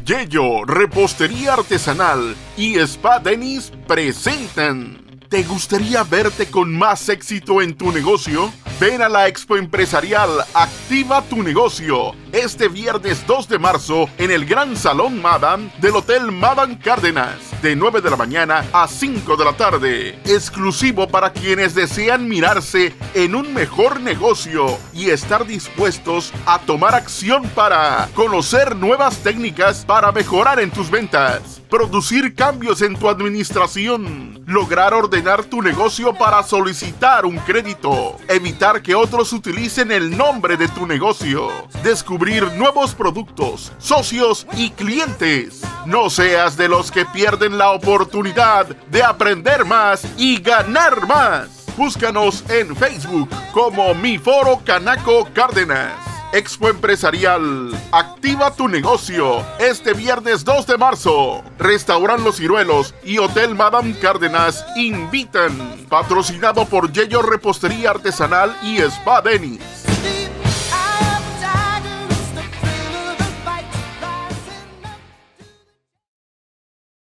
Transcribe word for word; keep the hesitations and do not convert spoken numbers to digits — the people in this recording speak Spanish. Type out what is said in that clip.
Yello, Repostería Artesanal y Spa Denis presentan. ¿Te gustaría verte con más éxito en tu negocio? Ven a la Expo Empresarial Activa tu Negocio este viernes dos de marzo en el Gran Salón Madame del Hotel Madame Cárdenas, de nueve de la mañana a cinco de la tarde. Exclusivo para quienes desean mirarse en un mejor negocio y estar dispuestos a tomar acción para conocer nuevas técnicas para mejorar en tus ventas, producir cambios en tu administración, lograr ordenar tu negocio para solicitar un crédito, evitar que otros utilicen el nombre de tu negocio, descubrir nuevos productos, socios y clientes. No seas de los que pierden la oportunidad de aprender más y ganar más. Búscanos en Facebook como Mi Foro Canaco Cárdenas. Expo Empresarial Activa tu Negocio este viernes dos de marzo. Restaurant Los Ciruelos y Hotel Madame Cárdenas invitan. Patrocinado por Yello Repostería Artesanal y Spa Denis.